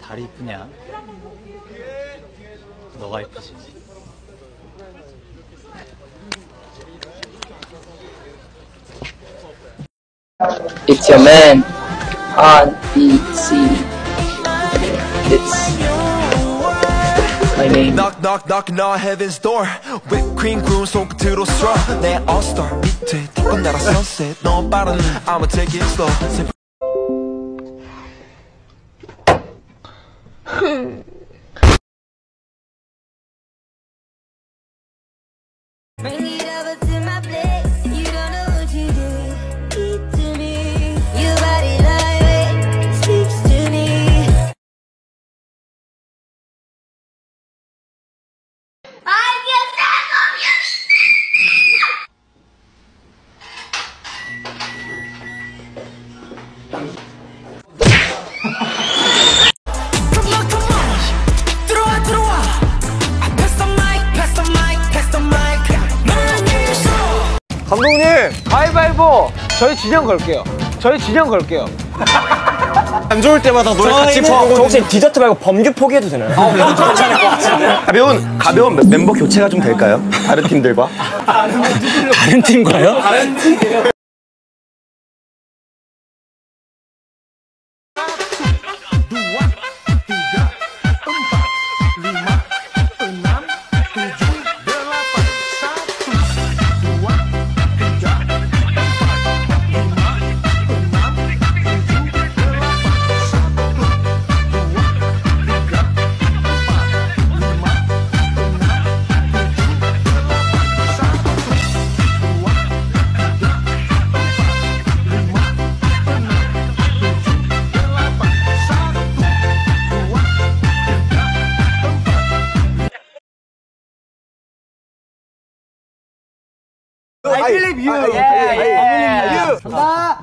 달이 이쁘냐? 너가 이쁘지. It's your man on BC. It's my name. Knock knock knocking on heaven's door. Whipped cream 구운 손끝으로 straw. 내 all star 밑에 tic고 날아 sunset. 너무 빠른 I'ma take it slow. Bring it over to my place. You don't know what you do to me. Your body language speaks to me. I get sick of you. Come on. 들어와. Pass the mic. 감독님, 가위바위보. 저희 진영 걸게요. 안 좋을 때마다 노래 같이 부르고. 저 혹시 디저트 말고 범규 포기해도 되나요? 괜찮을 것 같은데. 가벼운 멤버 교체가 좀 될까요? 다른 팀들과? 다른 팀과요? I believe you. I believe you.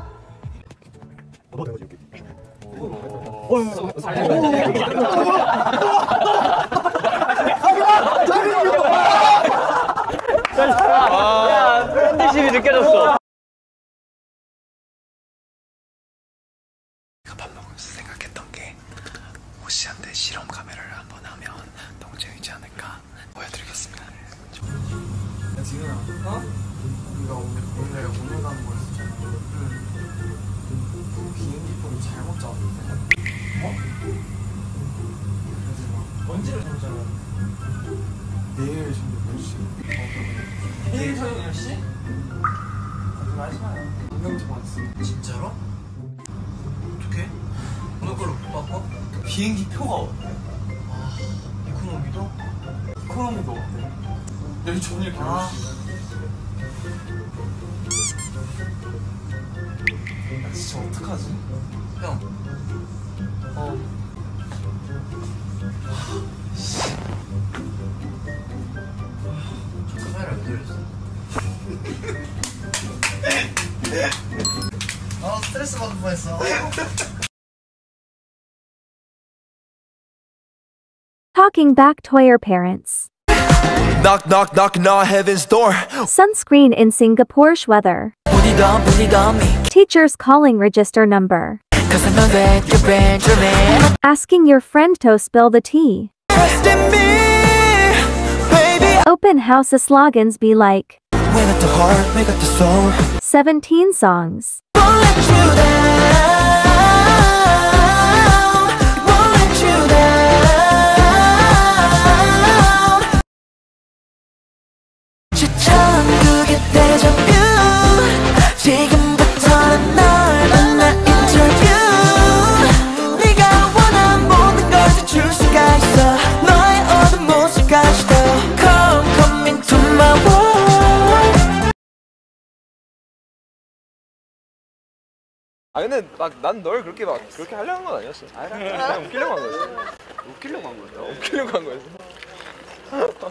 팬심이 느껴졌어. 밥 먹으면서 생각했던 게 호시한테 실험 카메라를 한번 하면 너무 재밌지 않을까 보여드리겠습니다. 야 지은아, 우리가 오늘 가는 거였었잖아. 비행기 표를 잘못 잡았는데. 그래서 막 먼지를 잡았잖아. 내일 저녁 몇 시? 내일 저녁 10시? 거짓말하지 마요. 방금 잡았어. 진짜로? 어떡해? 오늘 걸로 못 바꿔? 비행기 표가 없대. 이코노미도? 이코노미도 없대. 내일 저녁에 결혼식. 진짜 어떡하지? 형. 저 카메라 왜 돌렸어? 스트레스 받을 뻔했어. Talking back to your parents. Knock knock knocking on heaven's door. Sunscreen in Singapore's weather. Put it on me. Teacher's calling register number. 'Cause I know that you're Benjamin. Asking your friend to spill the tea. Trust in me, baby. Open house slogans be like We got the heart, we got the soul. 17 songs. Won't let you down. Won't let you down. 천국의 데자뷰. 지금부터는 널 만나 인터뷰. 네가 원한 모든 걸 다 줄 수가 있어. 너의 어두운 모습까지도. Come into my world. 근데 난 널 그렇게 하려고 한 건 아니었어. 그냥 웃기려고 한 거였어. 웃기려고 한 거였어.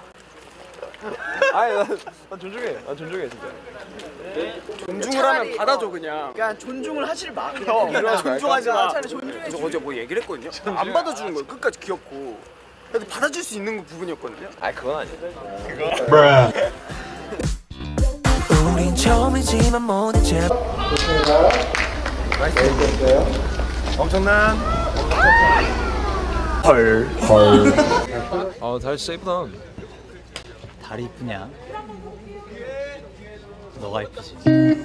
난 존중해 진짜. 존중을 하면 받아줘 그냥. 그냥 존중을 하질 마. 존중하지 마. 차라리 존중해. 저 어제 뭐 얘기를 했거든요. 안 받아주는 거예요. 끝까지 귀엽고. 근데 받아줄 수 있는 부분이었거든요. 그건 아니야. 우린 처음이지만 모든 제 맛있어요? 엄청난 헐. 아, 다리 진짜 이쁘다. 다리 이쁘냐? 너가 이쁘지.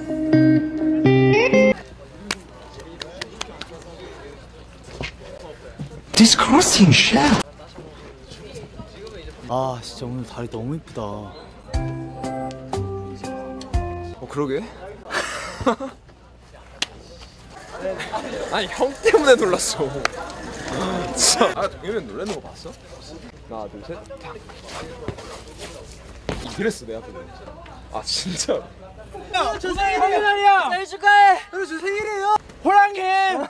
Disgusting shit. 아 진짜 오늘 다리 너무 이쁘다. 그러게. 아니 형 때문에 놀랐어. 진짜. 아 동현이 놀라는 거 봤어? 하나 둘 셋. 탁. 이랬어 내 앞에. 아 진짜. 저 생일 확인하리야. 생일 축하해. 그래 저 생일이에요. 호랑이.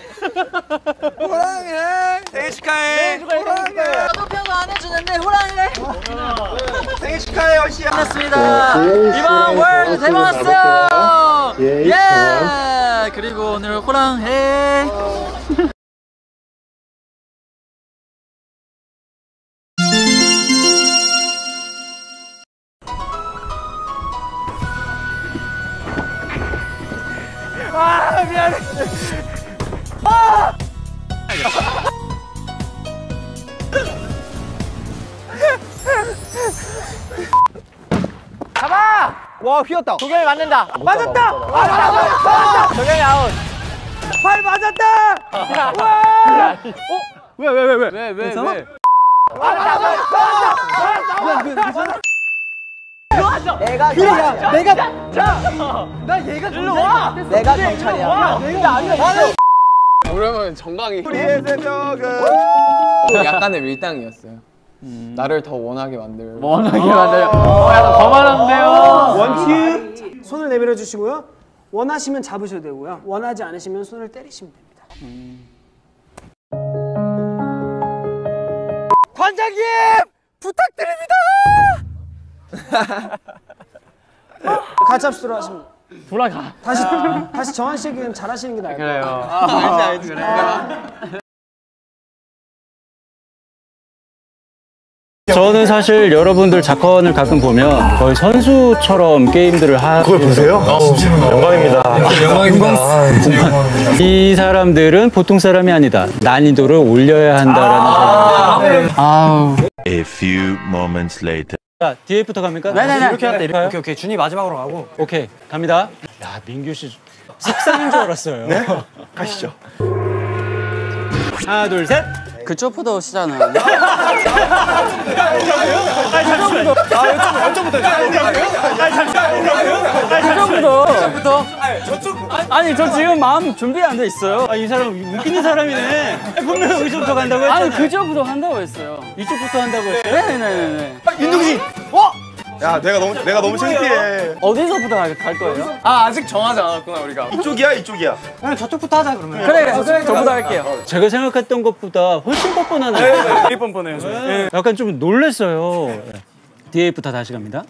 호랑이. 생일 축하해. 호랑이. 나도 평소 안 해주는데 호랑이. 생일 축하해 어시야. 반갑습니다. 이번 월 대박 났어요. 예. 그리고 오늘 호랑이. 아 미안해. 잡아! 와 휘었다. 도경이 맞는다. 맞았다. 맞았다. 도경이 아웃. 팔 맞았다. 와! 왜? 괜찮아? 내가 경찰이야. 내가 아니야. 그러면 정강이 우리의 새벽은 약간의 밀당이었어요. 나를 더 원하게 만들고 원하게 만들어. 약간 거만한데요. 원큐 손을 내밀어 주시고요. 원하시면 잡으셔도 되고요. 원하지 않으시면 손을 때리시면 됩니다. 관장님 부탁드립니다. 같이 합수로 하시면 돌아가. 다시 정한 씨에게 잘하시는 게 나을 것 같아요. 알지. 저는 사실 여러분들 작건을 가끔 보면 거의 선수처럼 게임들을 하고 그걸 보세요? 영광입니다. 이 사람들은 보통 사람이 아니다. 난이도를 올려야 한다라는 생각. 아우. A few moments later. 자, DA부터 갑니까? 네네네. 이렇게 할때 이렇게. 오케이. 준이 마지막으로 가고. 오케이, 갑니다. 야, 민규 씨 속상인 줄 알았어요. 네? 가시죠. 하나, 둘, 셋. 그쪽부터 오시잖아요. 그쪽부터. 아니, 저 지금 마음 준비 안 돼 있어요. 아, 이 사람 웃기는 사람이네. 분명 여기서부터 간다고 했잖아요. 아니 그쪽부터 한다고 했어요. 이쪽부터 한다고 했어요. 네네네. 윤동신. 야 내가 너무 창피해. 어디서부터 갈 거예요? 아 아직 정하지 않았구나 우리가. 이쪽이야. 그냥 저쪽부터 하자 그러면. 그래 저부터 할게요. 제가 생각했던 것보다 훨씬 뻔뻔하네요. 되게 뻔뻔해요. 네. 약간 좀 놀랐어요. DA부터 다시 갑니다.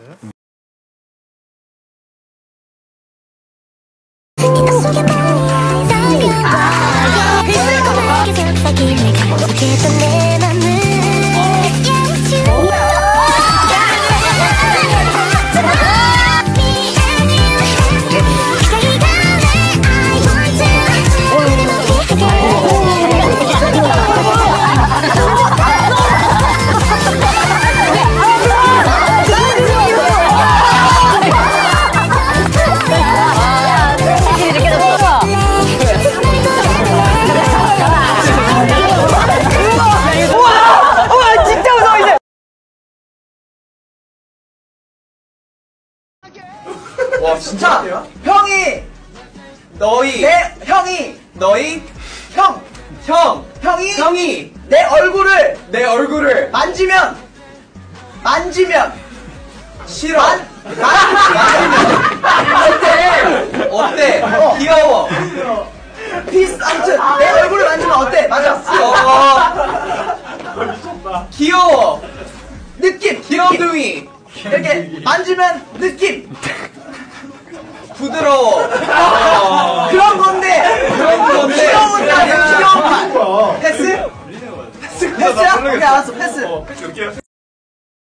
와 진짜 형이 너희 내 형이 너희 형이 내 얼굴을 만지면 싫어. 만지면 어때? 귀여워. 피스 아무튼 내 얼굴을 만지면 어때? 맞아. 귀여워. 느낌 귀여움둥이. 이렇게 만지면 느낌. 부드러워. 그런 건데 귀여운 아니야. 귀여운 말. 패스? 패스야? 오케이 알았어 패스.